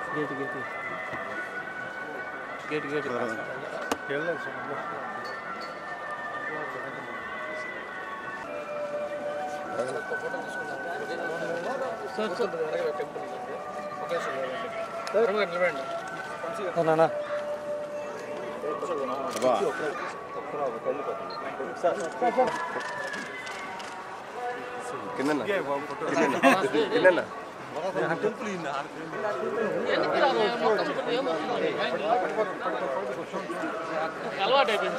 gate అలవాటు అయిపోయింది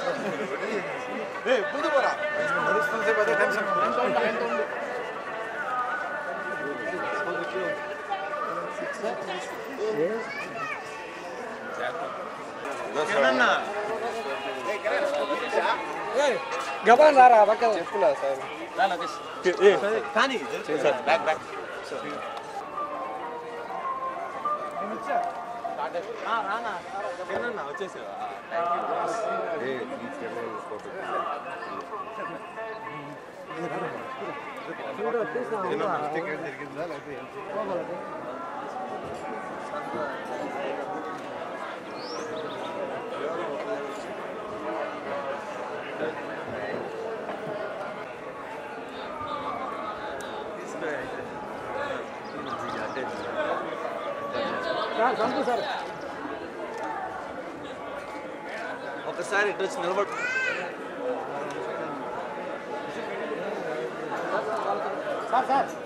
గబాన్ రారా పక్క చెప్పులా సార్ కానీ బ్యాక్ బ్యాక్ రానా వచ్చేసావా జరిగిందా లేకపోతే సార్ ఒకసారి ఇటు వచ్చి నిలబడు సార్